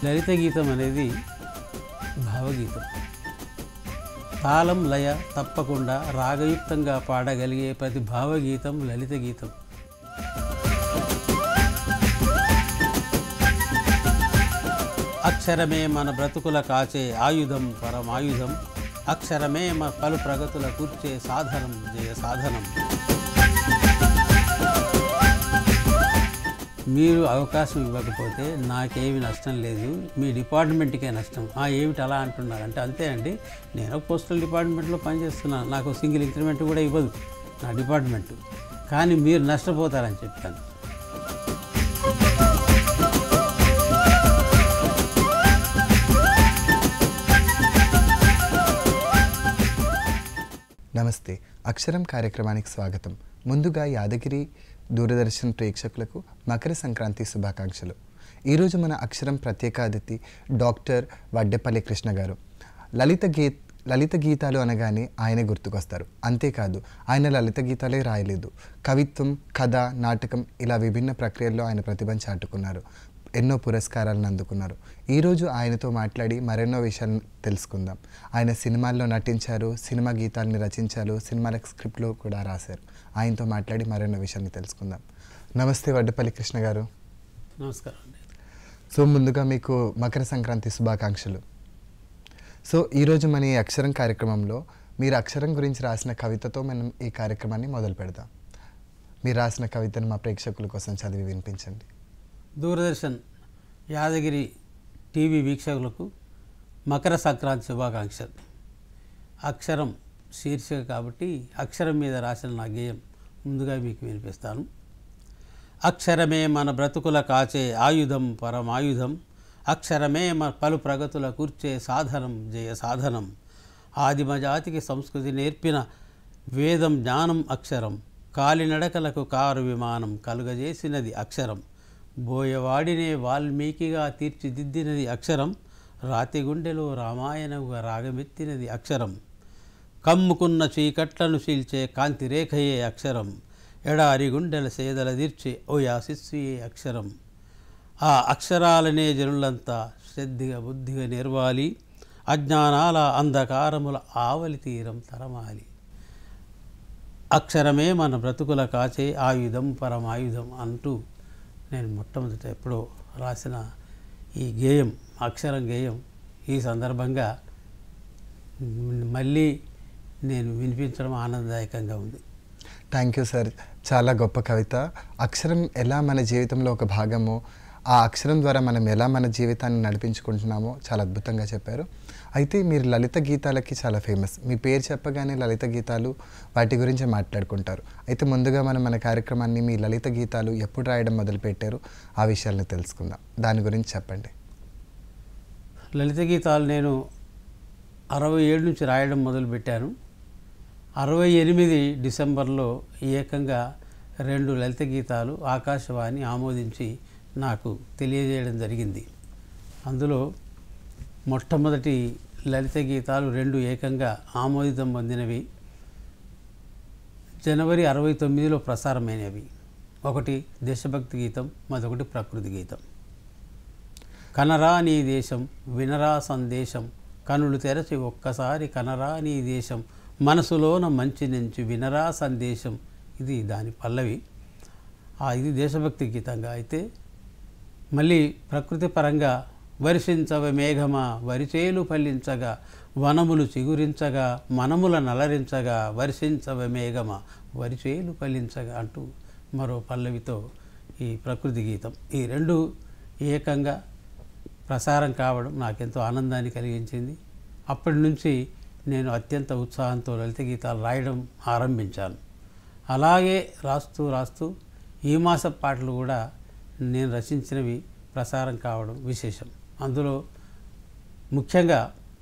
లలిత గీతం అనేది భావగీతం. తాళం లయ తప్పకుండా రాగయుక్తంగా పాడగలిగే ప్రతి భావగీతం లలిత గీతం. అక్షరమే మన బ్రతుకుల కాచే ఆయుధం పరమాయుధం, అక్షరమే మన పలు ప్రగతుల కూర్చే సాధనం జయ సాధనం. మీరు అవకాశం ఇవ్వకపోతే నాకేమి నష్టం లేదు, మీ డిపార్ట్మెంట్కే నష్టం. ఏమిటి అలా అంటున్నారంటే, అంతే అండి, నేను పోస్టల్ డిపార్ట్మెంట్లో పనిచేస్తున్నాను, నాకు సింగిల్ ఇంక్రిమెంట్ కూడా ఇవ్వదు నా డిపార్ట్మెంటు, కానీ మీరు నష్టపోతారని చెప్తాను. నమస్తే, అక్షరం కార్యక్రమానికి స్వాగతం. ముందుగా యాదగిరి దూరదర్శన్ ప్రేక్షకులకు మకర సంక్రాంతి శుభాకాంక్షలు. ఈరోజు మన అక్షరం ప్రత్యేక అతిథి డాక్టర్ వడ్డెపల్లి కృష్ణ గారు. లలిత గీతాలు అనగానే ఆయనే గుర్తుకొస్తారు. అంతేకాదు, ఆయన లలిత గీతాలే రాయలేదు, కవిత్వం, కథ, నాటకం ఇలా విభిన్న ప్రక్రియల్లో ఆయన ప్రతిభను చాటుకున్నారు. ఎన్నో పురస్కారాలను అందుకున్నారు. ఈరోజు ఆయనతో మాట్లాడి మరెన్నో విషయాలు తెలుసుకుందాం. ఆయన సినిమాల్లో నటించారు, సినిమా గీతాలని రచించారు, సినిమాలకు స్క్రిప్ట్లో కూడా రాశారు. ఆయనతో మాట్లాడి మరెన్నో విషయాన్ని తెలుసుకుందాం. నమస్తే వడ్డెపల్లి కృష్ణ గారు. నమస్కారం అండి. సో ముందుగా మీకు మకర సంక్రాంతి శుభాకాంక్షలు. సో ఈరోజు మన ఈ అక్షరం కార్యక్రమంలో మీరు అక్షరం గురించి రాసిన కవితతో మనం ఈ కార్యక్రమాన్ని మొదలు పెడదాం. మీరు రాసిన కవితను మా ప్రేక్షకుల కోసం చదివి వినిపించండి. దూరదర్శన్ యాదగిరి టీవీ వీక్షకులకు మకర సంక్రాంతి శుభాకాంక్షలు. అక్షరం శీర్షిక కాబట్టి అక్షరం మీద రాసిన నా గేయం ముందుగా మీకు వినిపిస్తాను. అక్షరమే మన బ్రతుకుల కాచే ఆయుధం పరమాయుధం, అక్షరమే మన పలు ప్రగతుల కూర్చే సాధనం జయ సాధనం. ఆదిమజాతికి సంస్కృతి నేర్పిన వేదం జ్ఞానం అక్షరం, కాలినడకలకు కారు విమానం కలుగజేసినది అక్షరం. బోయవాడినే వాల్మీకిగా తీర్చిదిద్దినది అక్షరం, రాతి గుండెలో రామాయణంగా రాగమెత్తినది అక్షరం. కమ్ముకున్న చీకట్లను చీల్చే కాంతి రేఖయే అక్షరం, ఎడారి గుండెల సేదల తీర్చే ఓయాసిస్సుయే అక్షరం. ఆ అక్షరాలనే జనులంతా శ్రద్ధగా బుద్ధిగా నిర్వాలి, అజ్ఞానాల అంధకారముల ఆవలి తీరం తరమాలి. అక్షరమే మన బ్రతుకుల కాచే ఆయుధం పరమాయుధం అంటూ నేను మొట్టమొదట ఎప్పుడో రాసిన ఈ గేయం, అక్షరం గేయం, ఈ సందర్భంగా మళ్ళీ నేను వినిపించడం ఆనందదాయకంగా ఉంది. Thank you sir. చాలా గొప్ప కవిత. అక్షరం ఎలా మన జీవితంలో ఒక భాగమో, ఆ అక్షరం ద్వారా మనం ఎలా మన జీవితాన్ని నడిపించుకుంటున్నామో చాలా అద్భుతంగా చెప్పారు. అయితే మీరు లలిత గీతాలకి చాలా ఫేమస్. మీ పేరు చెప్పగానే లలిత గీతాలు వాటి గురించి మాట్లాడుకుంటారు. అయితే ముందుగా మనం మన కార్యక్రమాన్ని మీ లలిత గీతాలు ఎప్పుడు రాయడం మొదలుపెట్టారు ఆ విషయాలను తెలుసుకుందాం. దాని గురించి చెప్పండి. లలిత గీతాలు నేను 67 నుంచి రాయడం మొదలుపెట్టాను. 68 డిసెంబర్లో ఏకంగా 2 లలిత గీతాలు ఆకాశవాణి ఆమోదించి నాకు తెలియజేయడం జరిగింది. అందులో మొట్టమొదటి లలిత గీతాలు 2 ఏకంగా ఆమోదితం పొందినవి. జనవరి 69లో ప్రసారమైనవి. ఒకటి దేశభక్తి గీతం, మరొకటి ప్రకృతి గీతం. కనరా నీ దేశం వినరా సందేశం, కనులు తెరచి ఒక్కసారి కనరా నీ దేశం, మనసులోన మంచి నుంచి వినరా సందేశం, ఇది దాని పల్లవి. ఇది దేశభక్తి గీతంగా. అయితే మళ్ళీ ప్రకృతి పరంగా వర్షించవ మేఘమా వరిచేలు ఫలించగా, వనములు చిగురించగా మనముల నలరించగా, వర్షించవ మేఘమా వరిచేలు ఫలించగా అంటూ మరో పల్లవితో ఈ ప్రకృతి గీతం. ఈ 2 ఏకంగా ప్రసారం కావడం నాకెంతో ఆనందాన్ని కలిగించింది. అప్పటి నుంచి నేను అత్యంత ఉత్సాహంతో లలిత గీతాలు రాయడం ఆరంభించాను. అలాగే రాస్తూ ఈ మాస పాటలు కూడా నేను రచించినవి ప్రసారం కావడం విశేషం. అందులో ముఖ్యంగా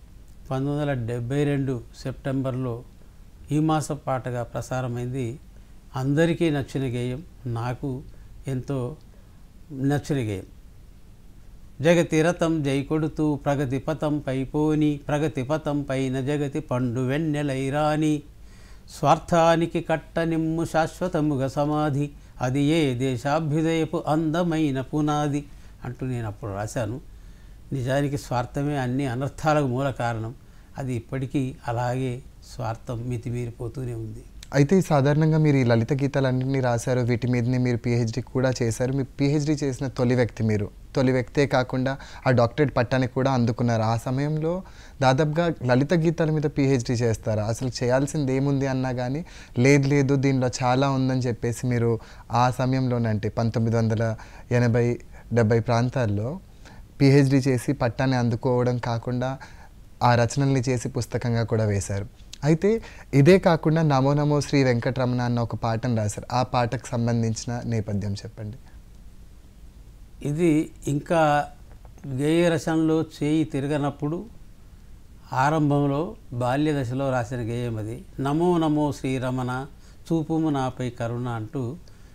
1972 సెప్టెంబర్లో ఈ మాస పాటగా ప్రసారమైంది. అందరికీ నచ్చిన గేయం, నాకు ఎంతో నచ్చిన గేయం. జగతి రథం జై కొడుతూ ప్రగతి పథం పైపోని, ప్రగతి పథం పైన జగతి పండు వెన్నెలైరాని, స్వార్థానికి కట్టనిమ్ము శాశ్వతముగా సమాధి, అది ఏ దేశాభ్యుదయపు అందమైన పునాది అంటూ నేను అప్పుడు రాశాను. నిజానికి స్వార్థమే అన్ని అనర్థాలకు మూల కారణం. అది ఇప్పటికీ అలాగే స్వార్థం మితిమీరిపోతూనే ఉంది. అయితే సాధారణంగా మీరు ఈ లలిత గీతాలన్నింటినీ రాశారు, వీటి మీదనే మీరు పిహెచ్డి కూడా చేశారు. మీ పిహెచ్డి చేసిన తొలి వ్యక్తి మీరు. తొలి వ్యక్తే కాకుండా ఆ డాక్టరేట్ పట్టాన్ని కూడా అందుకున్నారు. ఆ సమయంలో దాదాపుగా లలిత గీతాల మీద పిహెచ్డి చేస్తారా? అసలు చేయాల్సింది ఏముంది అన్నా కానీ లేదు దీనిలో చాలా ఉందని చెప్పేసి మీరు ఆ సమయంలోనే, అంటే 1980-70 ప్రాంతాల్లో పిహెచ్డి చేసి పట్టాన్ని అందుకోవడం కాకుండా ఆ రచనల్ని చేసి పుస్తకంగా కూడా వేశారు. అయితే ఇదే కాకుండా నమో నమో శ్రీ వెంకటరమణ అన్న ఒక పాటను రాశారు. ఆ పాటకు సంబంధించిన నేపథ్యం చెప్పండి. ఇది ఇంకా గేయ రచనలో చేయి తిరగనప్పుడు ఆరంభంలో బాల్య దశలో రాసిన గేయం అది. నమో నమో శ్రీరమణ చూపుము నాపై కరుణ అంటూ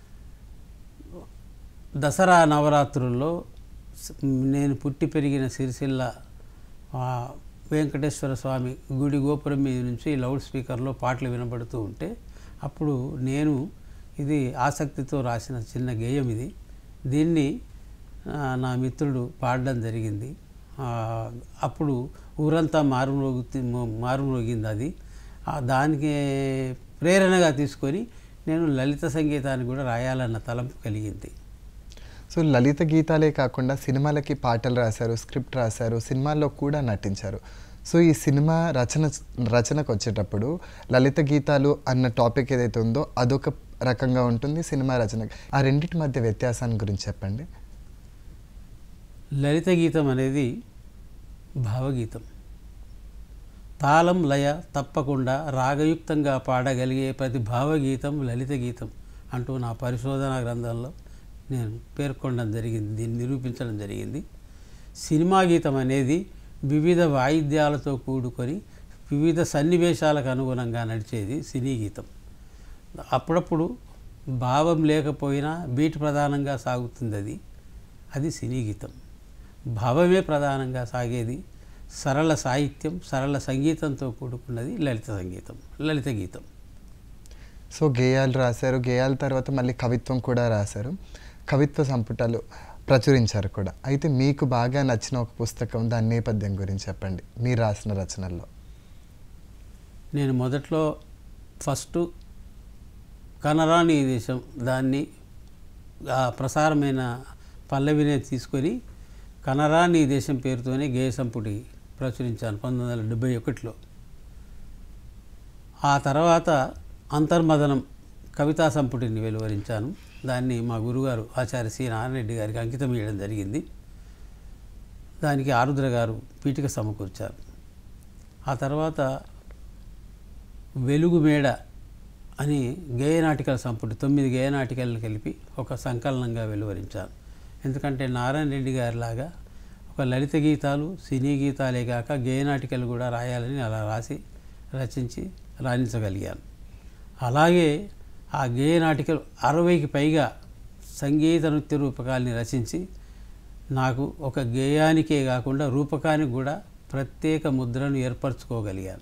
దసరా నవరాత్రుల్లో నేను పుట్టి పెరిగిన సిరిసిల్ల వెంకటేశ్వర స్వామి గుడి గోపురం మీద నుంచి లౌడ్ స్పీకర్లో పాటలు వినబడుతూ ఉంటే అప్పుడు నేను ఇది ఆసక్తితో రాసిన చిన్న గేయం ఇది. దీన్ని నా మిత్రుడు పాడడం జరిగింది. అప్పుడు ఊరంతా మారుమోగింది అది. దానికి ప్రేరణగా తీసుకొని నేను లలిత సంగీతాన్ని కూడా రాయాలన్న తలంపు కలిగింది. సో లలిత గీతాలే కాకుండా సినిమాలకి పాటలు రాశారు, స్క్రిప్ట్ రాశారు, సినిమాల్లో కూడా నటించారు. సో ఈ సినిమా రచనకు వచ్చేటప్పుడు లలిత గీతాలు అన్న టాపిక్ ఏదైతే ఉందో అదొక రకంగా ఉంటుంది, సినిమా రచన. ఆ రెండింటి మధ్య వ్యత్యాసాన్ని గురించి చెప్పండి. లలిత గీతం అనేది భావగీతం. తాళం లయ తప్పకుండా రాగయుక్తంగా పాడగలిగే ప్రతి భావగీతం లలిత గీతం అంటూ నా పరిశోధనా గ్రంథంలో నేను పేర్కొనడం జరిగింది, దీన్ని నిరూపించడం జరిగింది. సినిమా గీతం అనేది వివిధ వాయిద్యాలతో కూడుకొని వివిధ సన్నివేశాలకు అనుగుణంగా నడిచేది సినీ గీతం. అప్పుడప్పుడు భావం లేకపోయినా బీట్ ప్రధానంగా సాగుతుంది, అది సినీ గీతం. భావమే ప్రధానంగా సాగేది సరళ సాహిత్యం, సరళ సంగీతంతో కూడుకున్నది లలిత గీతం. సో గేయాలు రాశారు, గేయాల తర్వాత మళ్ళీ కవిత్వం కూడా రాశారు, కవిత్వ సంపుటాలు ప్రచురించారు కూడా. అయితే మీకు బాగా నచ్చిన ఒక పుస్తకం, దాని నేపథ్యం గురించి చెప్పండి మీరు రాసిన రచనల్లో. నేను మొదట్లో ఫస్ట్ కనరాని దేశం దాన్ని ప్రసారమైన పల్లవినే తీసుకొని కనరాని దేశం పేరుతోనే గేయ సంపుటి ప్రచురించాను 1971లో. ఆ తర్వాత అంతర్మదనం కవితా సంపుటిని వెలువరించాను. దాన్ని మా గురుగారు ఆచార్య సి నారాయణ రెడ్డి గారికి అంకితం చేయడం జరిగింది. దానికి ఆరుద్ర గారు పీఠిక సమకూర్చారు. ఆ తర్వాత వెలుగు మేడ అని గేయనాటికల సంపుటి 9 గేయనాటికలను కలిపి ఒక సంకలనంగా వెలువరించాను. ఎందుకంటే నారాయణ రెడ్డి గారిలాగా ఒక లలిత గీతాలు, సినీ గీతాలే కాక గేయనాటికలు కూడా రాయాలని అలా రచించి రాణించగలిగాను. అలాగే ఆ గేయనాటికలు 60కి పైగా సంగీత నృత్య రూపకాల్ని రచించి నాకు ఒక గేయానికే కాకుండా రూపకానికి కూడా ప్రత్యేక ముద్రను ఏర్పరచుకోగలిగాను.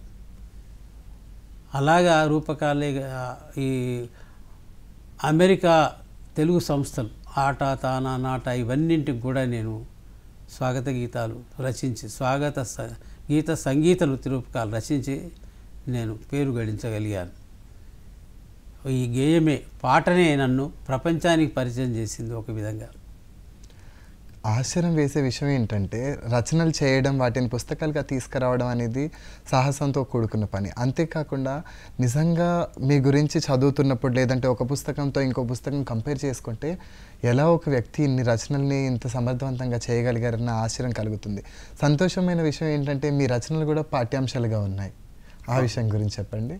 అలాగా రూపకాలే ఈ అమెరికా తెలుగు సంస్థలు ఆట, తానా, నాట ఇవన్నింటికి కూడా నేను స్వాగత గీతాలు రచించి గీత సంగీత నృత్య రూపకాలు రచించి నేను పేరు గడించగలిగాను. ఈ గేయమే, పాటనే నన్ను ప్రపంచానికి పరిచయం చేసింది ఒక విధంగా. ఆశ్చర్యం వేసే విషయం ఏంటంటే రచనలు చేయడం, వాటిని పుస్తకాలుగా తీసుకురావడం అనేది సాహసంతో కూడుకున్న పని. అంతేకాకుండా నిజంగా మీ గురించి చదువుతున్నప్పుడు లేదంటే ఒక పుస్తకంతో ఇంకో పుస్తకం కంపేర్ చేసుకుంటే ఎలా ఒక వ్యక్తి ఇన్ని రచనల్ని ఇంత సమర్థవంతంగా చేయగలిగారన్న ఆశ్చర్యం కలుగుతుంది. సంతోషమైన విషయం ఏంటంటే మీ రచనలు కూడా పాఠ్యాంశాలుగా ఉన్నాయి. ఆ విషయం గురించి చెప్పండి.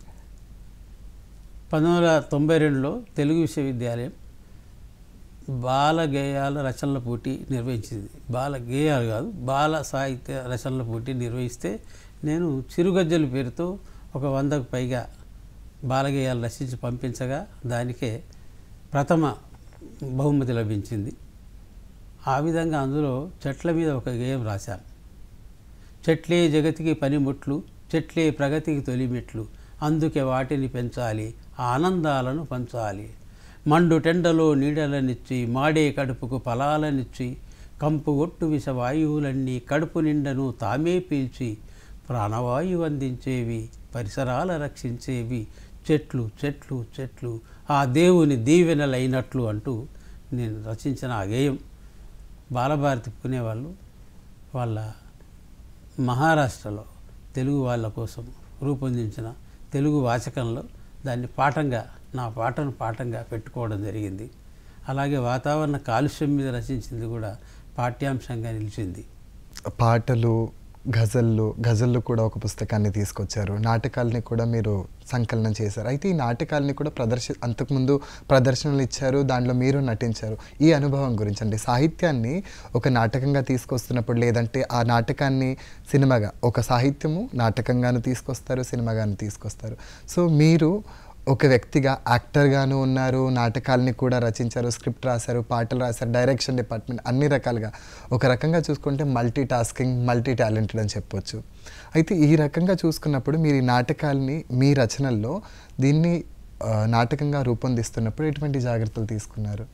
1992లో తెలుగు విశ్వవిద్యాలయం బాల గేయాల రచనల పోటీ నిర్వహించింది. బాల గేయాలు కాదు, బాల సాహిత్య రచనల పోటీ నిర్వహిస్తే నేను చిరుగజ్జల పేరుతో ఒక 100కు పైగా బాలగేయాలు రచించి పంపించగా దానికే ప్రథమ బహుమతి లభించింది. ఆ విధంగా అందులో చెట్ల మీద ఒక గేయం రాశాను. చెట్లే జగతికి పనిముట్లు, చెట్లే ప్రగతికి తొలిమెట్లు, అందుకే వాటిని పెంచాలి, ఆనందాలను పంచాలి. మండు టెండలో నీడలనిచ్చి, మాడే కడుపుకు ఫలాలనిచ్చి, కంపుగొట్టు విషవాయువులన్నీ కడుపు నిండను తామే పీల్చి ప్రాణవాయువు అందించేవి, పరిసరాల రక్షించేవి, చెట్లు చెట్లు చెట్లు ఆ దేవుని దీవెనలైనట్లు అంటూ నేను రచించిన ఆ గేయం బాలభారతి పునేవాళ్ళు వాళ్ళ మహారాష్ట్రలో తెలుగు వాళ్ళ కోసం రూపొందించిన తెలుగు వాచకంలో దాన్ని పాఠంగా నా పాఠంగా పెట్టుకోవడం జరిగింది. అలాగే వాతావరణ కాలుష్యం మీద రచించింది కూడా పాఠ్యాంశంగా నిలిచింది. పాటలు, గజళ్ళు కూడా ఒక పుస్తకాన్ని తీసుకొచ్చారు. నాటకాలని కూడా మీరు సంకలనం చేశారు. అయితే ఈ నాటకాలని కూడా అంతకుముందు ప్రదర్శనలు ఇచ్చారు, దాంట్లో మీరు నటించారు. ఈ అనుభవం గురించి అంటే సాహిత్యాన్ని ఒక నాటకంగా తీసుకొస్తున్నప్పుడు, లేదంటే ఆ నాటకాన్ని సినిమాగా, ఒక సాహిత్యము నాటకంగాను తీసుకొస్తారు, సినిమాగాను తీసుకొస్తారు. సో మీరు ఒక వ్యక్తిగా యాక్టర్గాను ఉన్నారు, నాటకాలని కూడా రచించారు, స్క్రిప్ట్ రాశారు, పాటలు రాశారు, డైరెక్షన్ డిపార్ట్మెంట్, అన్ని రకాలుగా ఒక రకంగా చూసుకుంటే మల్టీ టాస్కింగ్, మల్టీ టాలెంటెడ్ అని చెప్పొచ్చు. అయితే ఈ రకంగా చూసుకున్నప్పుడు మీరు ఈ నాటకాలని మీ రచనల్లో దీన్ని నాటకంగా రూపొందిస్తున్నప్పుడు ఎటువంటి జాగ్రత్తలు తీసుకున్నారు?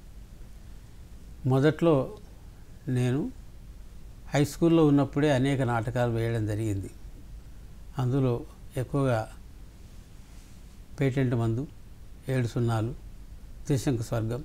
మొదట్లో నేను హై స్కూల్లో ఉన్నప్పుడే అనేక నాటకాలు వేయడం జరిగింది. అందులో ఎక్కువగా పేటెంట్ మందు, 7 సున్నాలు, త్రిశంకు స్వర్గం,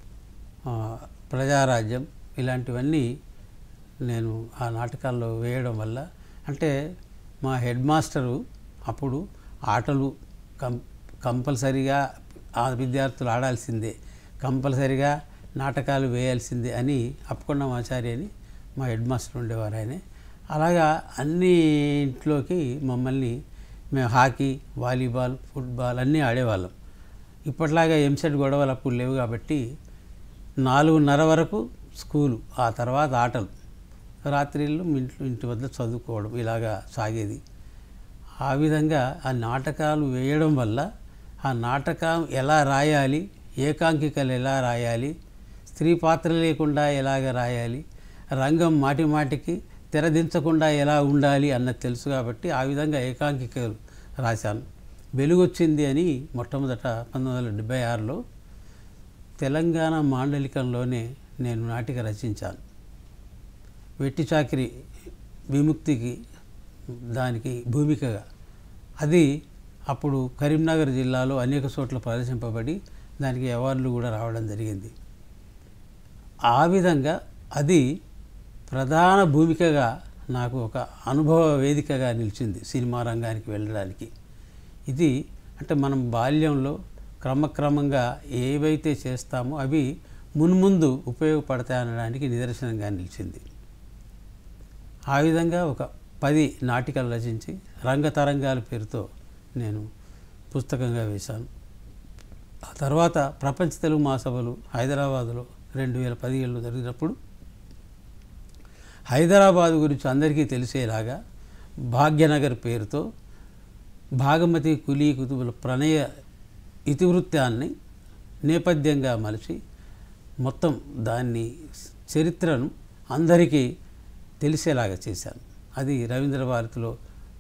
ప్రజారాజ్యం ఇలాంటివన్నీ నేను ఆ నాటకాల్లో వేయడం వల్ల, అంటే మా హెడ్ మాస్టరు అప్పుడు ఆటలు కంపల్సరిగా ఆ విద్యార్థులు ఆడాల్సిందే, కంపల్సరిగా నాటకాలు వేయాల్సిందే అని అప్పకొండమాచారి అని మా హెడ్ మాస్టర్ ఉండేవారు. ఆయనే అలాగా అన్నింట్లోకి మమ్మల్ని మేము హాకీ, వాలీబాల్, ఫుట్బాల్ అన్నీ ఆడేవాళ్ళం. ఇప్పట్లాగా ఎంసెట్ గొడవలు అప్పుడు లేవు కాబట్టి 4:30 వరకు స్కూలు, ఆ తర్వాత ఆటలు, రాత్రిళ్ళు ఇంటి వద్ద చదువుకోవడం ఇలాగా సాగేది. ఆ విధంగా ఆ నాటకాలు వేయడం వల్ల ఆ నాటకం ఎలా రాయాలి, ఏకాంకికలు ఎలా రాయాలి, స్త్రీ పాత్ర లేకుండా ఎలాగ రాయాలి, రంగం మాటి మాటికి తెరదించకుండా ఎలా ఉండాలి అన్నది తెలుసు కాబట్టి ఆ విధంగా ఏకాంకికలు రాశాను. వెలుగొచ్చింది అని మొట్టమొదట 1976లో తెలంగాణ మాండలికంలోనే నేను నాటిక రచించాను. వెట్టి చాకిరి విముక్తికి దానికి భూమికగా అది అప్పుడు కరీంనగర్ జిల్లాలో అనేక చోట్ల ప్రదర్శింపబడి దానికి అవార్డులు కూడా రావడం జరిగింది. ఆ విధంగా అది ప్రధాన భూమికగా నాకు ఒక అనుభవ వేదికగా నిలిచింది సినిమా రంగానికి వెళ్ళడానికి. ఇది అంటే మనం బాల్యంలో క్రమక్రమంగా ఏవైతే చేస్తామో అవి మున్ముందు ఉపయోగపడతాయనడానికి నిదర్శనంగా నిలిచింది. ఆ విధంగా ఒక 10 నాటికలు రచించి రంగతరంగాల పేరుతో నేను పుస్తకంగా వేశాను. ఆ తర్వాత ప్రపంచ తెలుగు మహాసభలు హైదరాబాదులో 2017లో జరిగినప్పుడు హైదరాబాదు గురించి అందరికీ తెలిసేలాగా భాగ్యనగర్ పేరుతో భాగమతి కులీ కుతుబుల ప్రణయ ఇతివృత్తాన్ని నేపథ్యంగా మలిచి మొత్తం దాన్ని చరిత్రను అందరికీ తెలిసేలాగా చేశాను. అది రవీంద్ర భారతిలో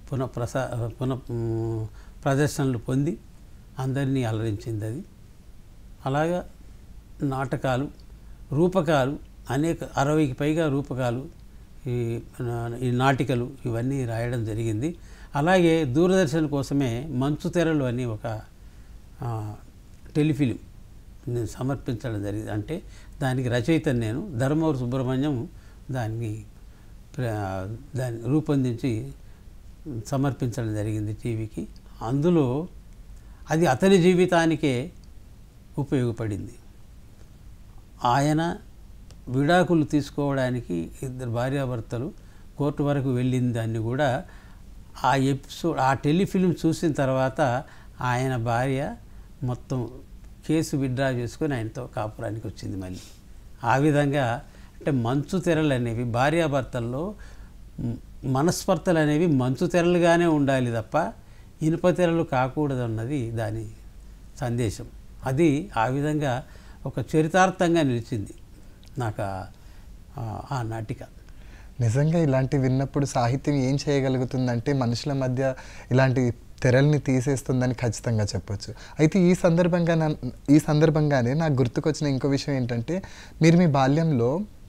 ప్రదర్శనలు పొంది అందరినీ అలరించింది. అది అలాగా నాటకాలు, రూపకాలు అనేక 60కి పైగా రూపకాలు, ఈ నాటికలు ఇవన్నీ రాయడం జరిగింది. అలాగే దూరదర్శన్ కోసమే మంచు తెరలు అని ఒక టెలిఫిలిం నేను సమర్పించడం జరిగింది. అంటే దానికి రచయిత నేను, ధర్మవరం సుబ్రహ్మణ్యం దాన్ని రూపొందించి సమర్పించడం జరిగింది టీవీకి. అందులో అది అతని జీవితానికే ఉపయోగపడింది. ఆయన విడాకులు తీసుకోవడానికి 2 భార్యాభర్తలు కోర్టు వరకు వెళ్ళిన దాన్ని కూడా ఆ ఎపిసోడ్, ఆ టెలిఫిలిం చూసిన తర్వాత ఆయన భార్య మొత్తం కేసు విత్డ్రా చేసుకొని ఆయనతో కాపురానికి వచ్చింది మళ్ళీ. ఆ విధంగా అంటే మంచు తెరలు అనేవి భార్యాభర్తల్లో మనస్పర్ధలు అనేవి మంచు తెరలుగానే ఉండాలి తప్ప ఇనుప తెరలు కాకూడదు అన్నది దాని సందేశం. అది ఆ విధంగా ఒక చరితార్థంగా నిలిచింది నాకు ఆ నాటిక. నిజంగా ఇలాంటి విన్నప్పుడు సాహిత్యం ఏం చేయగలుగుతుందంటే మనుషుల మధ్య ఇలాంటి తెరల్ని తీసేస్తుందని ఖచ్చితంగా చెప్పొచ్చు. అయితే ఈ సందర్భంగానే నాకు గుర్తుకొచ్చిన ఇంకో విషయం ఏంటంటే, మీరు మీ బాల్యంలో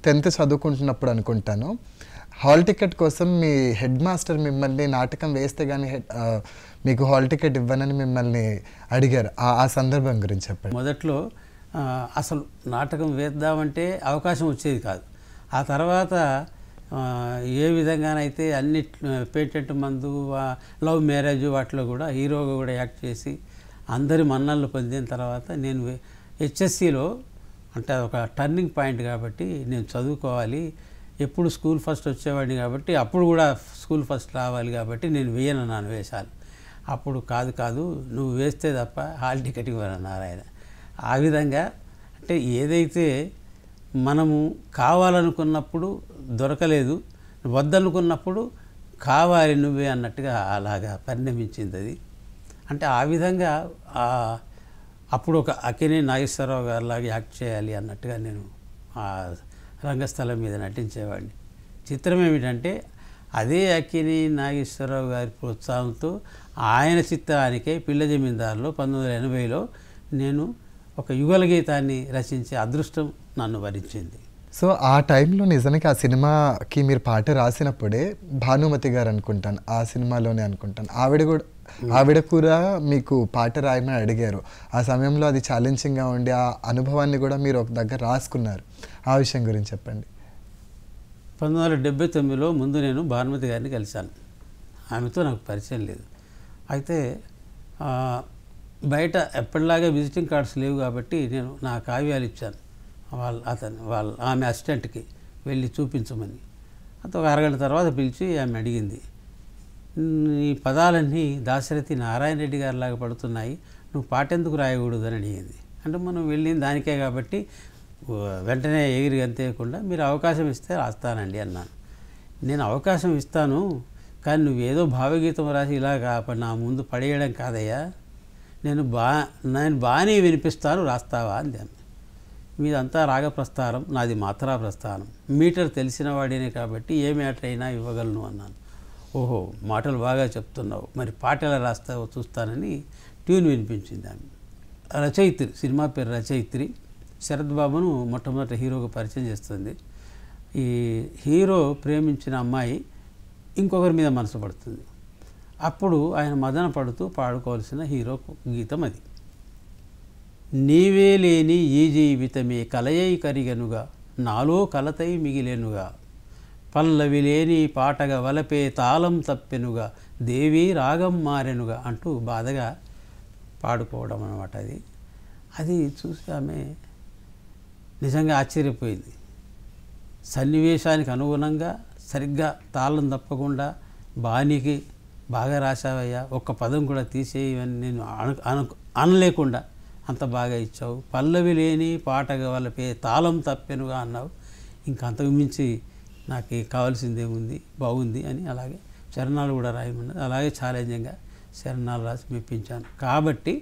10th చదువుకుంటున్నప్పుడు అనుకుంటాను, హాల్ టికెట్ కోసం మీ హెడ్ మాస్టర్ మిమ్మల్ని నాటకం వేస్తే కానీ మీకు హాల్ టికెట్ ఇవ్వనని మిమ్మల్ని అడిగారు. ఆ సందర్భం గురించి చెప్పండి. మొదట్లో అసలు నాటకం వేద్దామంటే అవకాశం వచ్చేది కాదు. ఆ తర్వాత ఏ విధంగానైతే అన్ని పేటెంట్ మందు, లవ్ మ్యారేజ్ వాటిలో కూడా హీరోగా కూడా యాక్ట్ చేసి అందరి మన్ననలు పొందిన తర్వాత నేను హెచ్ఎస్సిలో, అంటే ఒక టర్నింగ్ పాయింట్ కాబట్టి నేను చదువుకోవాలి, ఎప్పుడు స్కూల్ ఫస్ట్ వచ్చేవాడిని కాబట్టి అప్పుడు కూడా స్కూల్ ఫస్ట్ రావాలి కాబట్టి నేను వేయనన్నాను వేషాలు. అప్పుడు కాదు నువ్వు వేస్తే తప్ప హాల్ టికెట్ ఇవ్వనన్నారు ఆయన. ఆ విధంగా అంటే ఏదైతే మనము కావాలనుకున్నప్పుడు దొరకలేదు, వద్దనుకున్నప్పుడు కావాలి నువ్వే అన్నట్టుగా అలాగా పరిణమించింది అది. అంటే ఆ విధంగా అప్పుడు ఒక అక్కినేని నాగేశ్వరరావు గారిలాగా యాక్ట్ చేయాలి అన్నట్టుగా నేను ఆ రంగస్థలం మీద నటించేవాడిని. చిత్రం ఏమిటంటే అదే అక్కినేని నాగేశ్వరరావు గారి ప్రోత్సాహంతో ఆయన చిత్రానికే పిల్ల జమీందారులో 1980లో నేను ఒక యుగల గీతాన్ని రచించే అదృష్టం నన్ను వరించింది. సో ఆ టైంలో నిజానికి ఆ సినిమాకి మీరు పాట రాసినప్పుడే భానుమతి గారు అనుకుంటాను, ఆ సినిమాలోనే అనుకుంటాను, ఆవిడ కూడా మీకు పాట రాయమని అడిగారు. ఆ సమయంలో అది ఛాలెంజింగ్గా ఉండి ఆ అనుభవాన్ని కూడా మీరు ఒక దగ్గర రాసుకున్నారు. ఆ విషయం గురించి చెప్పండి. 1979లో ముందు నేను భానుమతి గారిని కలిశాను. ఆమెతో నాకు పరిచయం లేదు. అయితే బయట ఎప్పటిలాగా విజిటింగ్ కార్డ్స్ లేవు కాబట్టి నేను నా కావ్యాలు ఇచ్చాను ఆమె అసిస్టెంట్కి వెళ్ళి చూపించమని. అంత ఒక అరగంట తర్వాత పిలిచి ఆమె అడిగింది, ఈ పదాలన్నీ దాశరథి నారాయణ రెడ్డి గారిలాగా పడుతున్నాయి, నువ్వు పాటెందుకు రాయకూడదు అని అడిగింది. అంటే మనం వెళ్ళింది దానికే కాబట్టి వెంటనే ఎగిరి గంతేయకుండా మీరు అవకాశం ఇస్తే రాస్తానండి అన్నాను. నేను అవకాశం ఇస్తాను, కానీ నువ్వేదో భావగీతం రాసి ఇలాగా నా ముందు పడేయడం కాదయ్యా, నేను బాగానే వినిపిస్తాను, రాస్తావా అంది ఆమె. మీదంతా రాగ ప్రస్థానం, నాది మాత్రా ప్రస్థానం, మీటర్ తెలిసిన వాడినే కాబట్టి ఏ మ్యాటర్ అయినా ఇవ్వగలను అన్నాను. ఓహో, మాటలు బాగా చెప్తున్నావు, మరి పాట ఎలా రాస్తావో చూస్తానని ట్యూన్ వినిపించింది ఆమె. రచయిత్రి, సినిమా పేరు రచయిత్రి, శరత్ బాబును మొట్టమొదటి హీరోగా పరిచయం చేస్తుంది. ఈ హీరో ప్రేమించిన అమ్మాయి ఇంకొకరి మీద మనసు పడుతుంది. అప్పుడు ఆయన మదన పడుతూ పాడుకోవాల్సిన హీరో గీతం అది. నీవే లేని ఈ జీవితమే కలయై కరిగనుగా, నాలో కలతై మిగిలేనుగా, పల్లవి లేని పాటగా వలపే తాళం తప్పెనుగా, దేవి రాగం మారెనుగా అంటూ బాధగా పాడుకోవడం అన్నమాట. అది చూసి ఆమె నిజంగా ఆశ్చర్యపోయింది. సన్నివేశానికి అనుగుణంగా సరిగ్గా తాళం తప్పకుండా బాణీకి బాగా రాశావయ్యా, ఒక్క పదం కూడా తీసేయని నేను అనలేకుండా అంత బాగా ఇచ్చావు, పల్లవి లేని పాటగా వలపే తాళం తప్పెనుగా అన్నావు, ఇంకా అంతకు మించి నాకు కావాల్సిందేముంది, బాగుంది అని అలాగే చరణాలు కూడా రాయమన్నది. అలాగే ఛాలెంజింగ్గా చరణాలు రాసి మెప్పించాను. కాబట్టి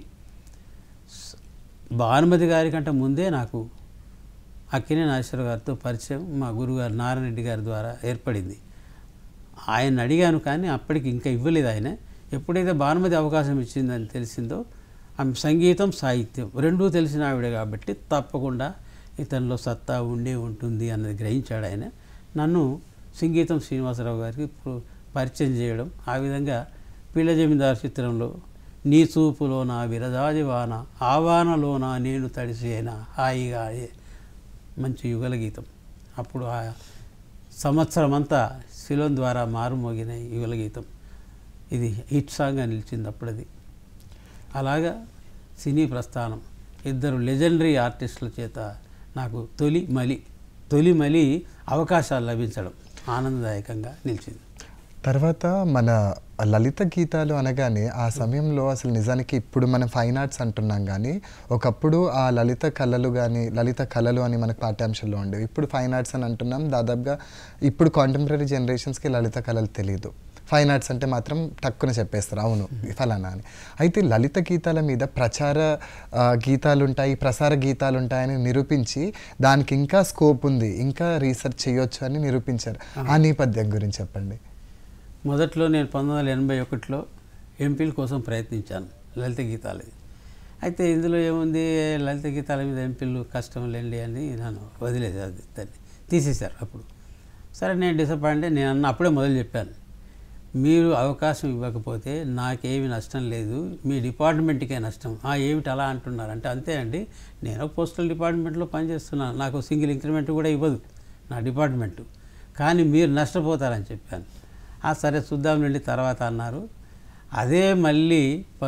భానుమతి గారి కంటే ముందే నాకు అక్కినేని నాగేశ్వరరావు గారితో పరిచయం మా గురుగారు నారాయణ రెడ్డి గారి ద్వారా ఏర్పడింది. ఆయన అడిగాను కానీ అప్పటికి ఇంకా ఇవ్వలేదు ఆయన. ఎప్పుడైతే భానుమతి అవకాశం ఇచ్చిందని తెలిసిందో, ఆమె సంగీతం సాహిత్యం రెండూ తెలిసిన ఆవిడ కాబట్టి తప్పకుండా ఇతనిలో సత్తా ఉండే ఉంటుంది అన్నది గ్రహించాడు ఆయన. నన్ను సంగీతం శ్రీనివాసరావు గారికి పరిచయం చేయడం, ఆ విధంగా పిల్ల జమీందారు చిత్రంలో నీ చూపులోన విరజాజివాన ఆవానలోన నేను తడిసేనా హాయిగా మంచి యుగల గీతం. అప్పుడు ఆ సంవత్సరం అంతా శిలోన్ ద్వారా మారుమోగిన యుగల గీతం ఇది హిట్ సాంగ్గా నిలిచింది అప్పుడది. అలాగా సినీ ప్రస్థానం ఇద్దరు లెజెండరీ ఆర్టిస్టుల చేత నాకు తొలి మలి అవకాశాలు లభించడం ఆనందదాయకంగా నిలిచింది. తర్వాత మన లలిత గీతాలు అనగానే ఆ సమయంలో అసలు నిజానికి ఇప్పుడు మనం ఫైన్ ఆర్ట్స్ అంటున్నాం కానీ ఒకప్పుడు ఆ లలిత కళలు అని మనకు పాఠ్యాంశంలో ఉండేవి. ఇప్పుడు ఫైన్ ఆర్ట్స్ అని అంటున్నాం. దాదాపుగా ఇప్పుడు కాంటెంపరీ జనరేషన్స్కి లలిత కళలు తెలియదు. ఫైన్ ఆర్ట్స్ అంటే మాత్రం తక్కువ చెప్పేస్తారు, అవును ఫలానా అని. అయితే లలిత గీతాల మీద ప్రచార గీతాలు ఉంటాయి, ప్రసార గీతాలు ఉంటాయని నిరూపించి దానికి ఇంకా స్కోప్ ఉంది, ఇంకా రీసెర్చ్ చేయొచ్చు అని నిరూపించారు. ఆ నేపథ్యం గురించి చెప్పండి. మొదట్లో నేను 1981లో ఎంపీల కోసం ప్రయత్నించాను లలిత గీతాలది. అయితే ఇందులో ఏముంది, లలిత గీతాల మీద ఎంపీలు కష్టం లేండి అని నన్ను వదిలేదు. అది దాన్ని తీసేశారు. అప్పుడు సరే నేను డిసప్పాయింట్. నేను అన్న అప్పుడే మొదలు చెప్పాను, మీరు అవకాశం ఇవ్వకపోతే నాకేమి నష్టం లేదు, మీ డిపార్ట్మెంట్కే నష్టం. ఏమిటి అలా అంటున్నారు అంటే, అంతే అండి, నేను పోస్టల్ డిపార్ట్మెంట్లో పనిచేస్తున్నాను, నాకు సింగిల్ ఇంక్రిమెంట్ కూడా ఇవ్వదు నా డిపార్ట్మెంటు, కానీ మీరు నష్టపోతారని చెప్పాను. సరే చూద్దాంలేండి తర్వాత అన్నారు. అదే మళ్ళీ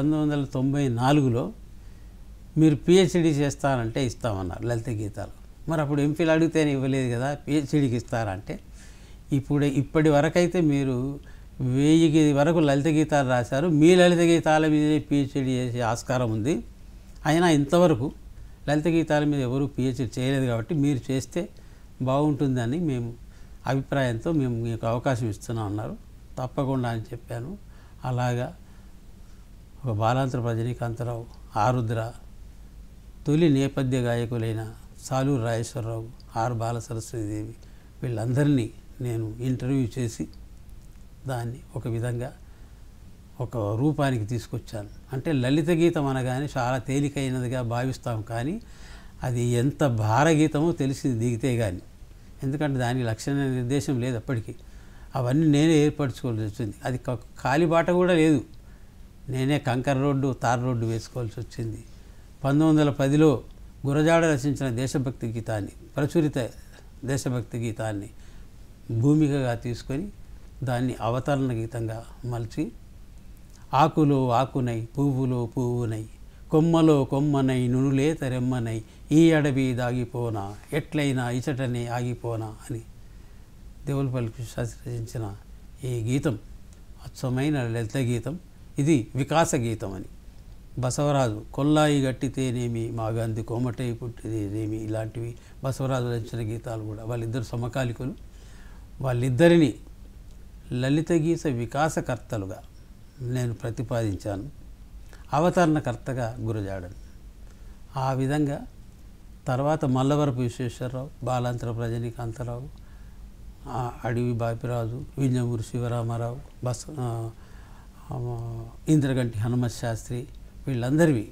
1994లో మీరు పిహెచ్డి చేస్తానంటే ఇస్తామన్నారు లలిత గీతాలు. మరి అప్పుడు ఎంఫిల్ అడిగితేనే ఇవ్వలేదు కదా, పిహెచ్డికి ఇస్తారంటే ఇప్పటి వరకైతే మీరు 1000 వరకు లలిత గీతాలు రాశారు, మీ లలిత గీతాల మీదే పిహెచ్డి చేసే ఆస్కారం ఉంది. అయినా ఇంతవరకు లలిత గీతాల మీద ఎవరు పిహెచ్డి చేయలేదు కాబట్టి మీరు చేస్తే బాగుంటుందని మేము అభిప్రాయంతో మేము మీకు అవకాశం ఇస్తున్నాం అన్నారు. తప్పకుండా అని చెప్పాను. అలాగా ఒక బాలాంతర రజనీకాంతరావు, ఆరుద్ర, తొలి నేపథ్య గాయకులైన సాలూరు రాజేశ్వరరావు, ఆర్ బాలసరస్వతీదేవి, వీళ్ళందరినీ నేను ఇంటర్వ్యూ చేసి దాన్ని ఒక విధంగా ఒక రూపానికి తీసుకొచ్చాను. అంటే లలిత గీతం అనగానే చాలా తేలికైనదిగా భావిస్తాం, కానీ అది ఎంత భారగీతమో తెలిసింది దిగితే కానీ. ఎందుకంటే దానికి లక్షణ నిర్దేశం లేదు అప్పటికి. అవన్నీ నేనే ఏర్పరచుకోవాల్సి వచ్చింది. అది కాలిబాట కూడా లేదు, నేనే కంకర రోడ్డు, తార్ రోడ్డు వేసుకోవాల్సి వచ్చింది. 1910లో గురజాడ రచించిన దేశభక్తి గీతాన్ని, ప్రచురిత దేశభక్తి గీతాన్ని భూమికగా తీసుకొని దాన్ని అవతరణ గీతంగా మలిచి, ఆకులో ఆకునై, పువ్వులో పువ్వునై, కొమ్మలో కొమ్మనై, నునులేత రెమ్మనై, ఈ అడవి దాగిపోనా, ఎట్లయినా ఇచటనే ఆగిపోనా అని దేవులపల్లి కృష్ణశాస్త్రి రచించిన ఈ గీతం అచ్చమైన లలిత గీతం. ఇది వికాస గీతం అని. బసవరాజు కొల్లాయి గట్టితేనేమి, మాగాంధి కోమటై పుట్టితేనేమి, ఇలాంటివి బసవరాజు రచించిన గీతాలు కూడా. వాళ్ళిద్దరు సమకాలికులు. వాళ్ళిద్దరిని లలిత గీత వికాసకర్తలుగా నేను ప్రతిపాదించాను, అవతరణకర్తగా గురజాడను. ఆ విధంగా తర్వాత మల్లవరపు విశ్వేశ్వరరావు, బాలాంతర రజనీకాంతరావు, అడవి బాపిరాజు, వింజమూరి శివరామారావు, ఇంద్రగంటి హనుమత్ శాస్త్రి, వీళ్ళందరివి,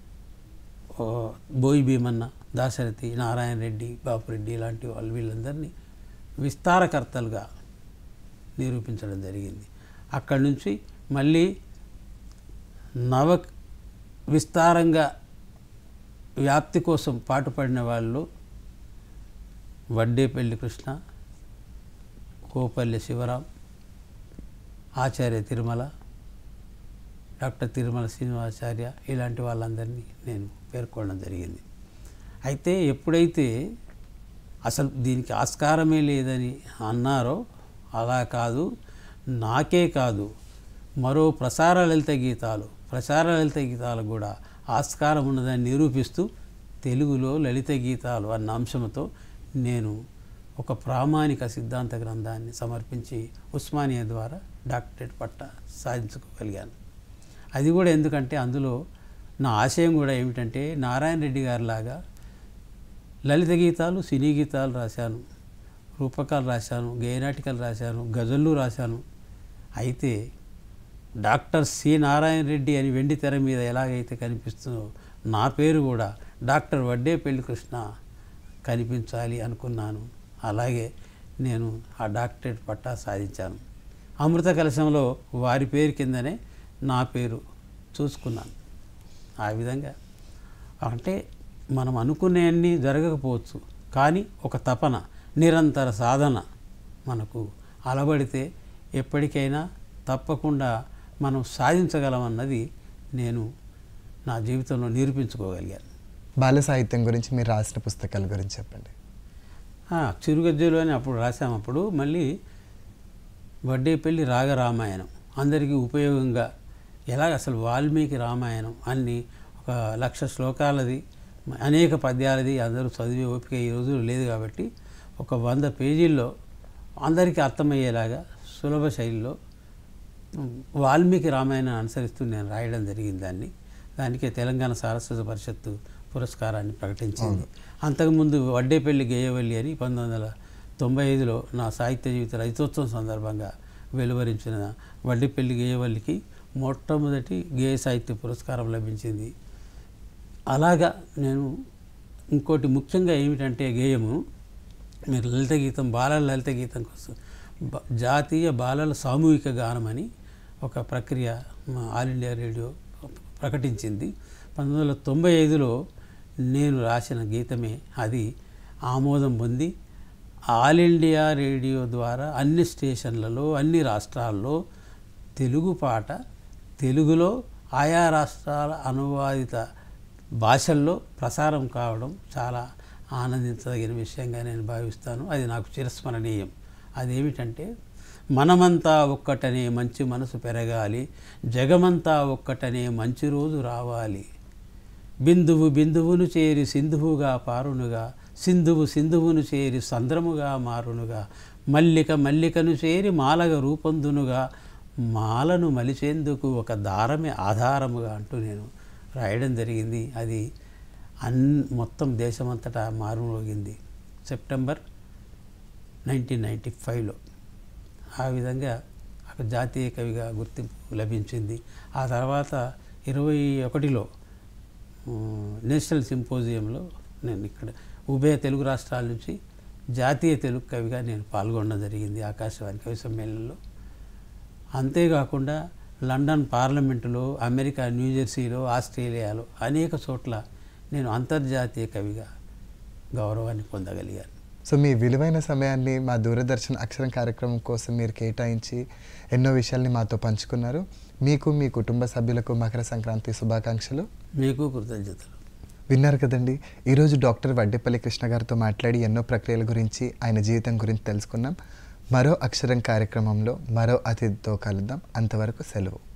బోయి భీమన్న, దాశరథి, నారాయణ రెడ్డి, బాపురెడ్డి ఇలాంటి వాళ్ళు, వీళ్ళందరినీ విస్తారకర్తలుగా నిరూపించడం జరిగింది. అక్కడి నుంచి మళ్ళీ విస్తారంగా వ్యాప్తి కోసం పాటుపడిన వాళ్ళు వడ్డేపల్లి కృష్ణ, కోపల్లి శివరాం, ఆచార్య తిరుమల, డాక్టర్ తిరుమల శ్రీనివాసాచార్య, ఇలాంటి వాళ్ళందరినీ నేను పేర్కొనడం జరిగింది. అయితే ఎప్పుడైతే అసలు దీనికి ఆస్కారమే లేదని అన్నారో, అలా కాదు, నాకే కాదు, మరో ప్రసార లలిత గీతాలు కూడా ఆస్కారం ఉన్నదని నిరూపిస్తూ తెలుగులో లలిత గీతాలు అన్న అంశంతో నేను ఒక ప్రామాణిక సిద్ధాంత గ్రంథాన్ని సమర్పించి ఉస్మానియా ద్వారా డాక్టరేట్ పట్టా సాధించుకోగలిగాను. అది కూడా ఎందుకంటే అందులో నా ఆశయం కూడా ఏమిటంటే, నారాయణ రెడ్డి గారిలాగా లలిత గీతాలు, సినీ గీతాలు రాశాను, రూపకాలు రాశాను, గేయనాటికలు రాశాను, గజళ్ళు రాశాను. అయితే డాక్టర్ సి నారాయణ రెడ్డి అని వెండి తెర మీద ఎలాగైతే కనిపిస్తుందో, నా పేరు కూడా డాక్టర్ వడ్డేపల్లి కృష్ణ కనిపించాలి అనుకున్నాను. అలాగే నేను ఆ డాక్టరేట్ పట్టా సాధించాను. అమృత కలశంలో వారి పేరు కిందనే నా పేరు చూసుకున్నాను. ఆ విధంగా అంటే మనం అనుకునేవన్నీ జరగకపోవచ్చు, కానీ ఒక తపన, నిరంతర సాధన మనకు అలవడితే ఎప్పటికైనా తప్పకుండా మనం సాధించగలమన్నది నేను నా జీవితంలో నిరూపించుకోగలిగాను. బాల సాహిత్యం గురించి మీరు రాసిన పుస్తకాల గురించి చెప్పండి. చిరుగజ్జలు అని అప్పుడు రాసాము. అప్పుడు మళ్ళీ వడ్డేపల్లి రాగరామాయణం అందరికీ ఉపయోగంగా, ఎలాగ అసలు వాల్మీకి రామాయణం అన్ని 1,00,000 శ్లోకాలది, అనేక పద్యాలది, అందరూ చదివే ఓపిక ఈ రోజుల్లో లేదు కాబట్టి ఒక 100 పేజీల్లో అందరికీ అర్థమయ్యేలాగా సులభ శైలిలో వాల్మీకి రామాయణాన్ని అనుసరిస్తూ నేను రాయడం జరిగింది. దానికే తెలంగాణ సారస్వత పరిషత్తు పురస్కారాన్ని ప్రకటించింది. అంతకుముందు వడ్డేపల్లి గేయవల్లి అని 1995లో నా సాహిత్య జీవిత రజతోత్సవం సందర్భంగా వెలువరించిన వడ్డేపల్లి గేయవల్లికి మొట్టమొదటి గేయ సాహిత్య పురస్కారం లభించింది. అలాగా నేను ఇంకోటి ముఖ్యంగా ఏమిటంటే, గేయము మీరు లలిత గీతం, బాలల లలిత గీతం కోసం జాతీయ బాలల సామూహిక గానం అని ఒక ప్రక్రియ ఆల్ ఇండియా రేడియో ప్రకటించింది. 1995లో నేను రాసిన గీతమే అది ఆమోదం పొంది ఆల్ ఇండియా రేడియో ద్వారా అన్ని స్టేషన్లలో, అన్ని రాష్ట్రాల్లో తెలుగు పాట తెలుగులో ఆయా రాష్ట్రాల అనువాదిత భాషల్లో ప్రసారం కావడం చాలా ఆనందించదగిన విషయంగా నేను భావిస్తాను. అది నాకు చిరస్మరణీయం. అదేమిటంటే, మనమంతా ఒక్కటనే మంచి మనసు పెరగాలి, జగమంతా ఒక్కటనే మంచి రోజు రావాలి, బిందువు బిందువును చేరి సింధువుగా పారునుగా, సింధువు సింధువును చేరి సంద్రముగా మారునుగా, మల్లిక మల్లికను చేరి మాలగా రూపొందునుగా, మాలను మలిచేందుకు ఒక దారమే ఆధారముగా అంటూ నేను రాయడం జరిగింది. అది మొత్తం దేశమంతటా మారుమోగింది సెప్టెంబర్ 1995లో. ఆ విధంగా ఒక జాతీయ కవిగా గుర్తింపు లభించింది. ఆ తర్వాత 21లో నేషనల్ సింపోజియంలో నేను ఇక్కడ ఉభయ తెలుగు రాష్ట్రాల నుంచి జాతీయ తెలుగు కవిగా నేను పాల్గొనడం జరిగింది ఆకాశవాణి కవి సమ్మేళనంలో. అంతేకాకుండా లండన్ పార్లమెంటులో, అమెరికా న్యూజెర్సీలో, ఆస్ట్రేలియాలో అనేక చోట్ల నేను అంతర్జాతీయ కవిగా గౌరవాన్ని పొందగలిగాను. సో మీ విలువైన సమయాన్ని మా దూరదర్శన్ అక్షరం కార్యక్రమం కోసం మీరు కేటాయించి ఎన్నో విషయాల్ని మాతో పంచుకున్నారు. మీకు, మీ కుటుంబ సభ్యులకు మకర సంక్రాంతి శుభాకాంక్షలు. మీకు కృతజ్ఞతలు. విన్నారు కదండి, ఈరోజు డాక్టర్ వడ్డేపల్లి కృష్ణ గారితో మాట్లాడి ఎన్నో ప్రక్రియల గురించి, ఆయన జీవితం గురించి తెలుసుకున్నాం. మరో అక్షరం కార్యక్రమంలో మరో అతిథితో కలుద్దాం. అంతవరకు సెలవు.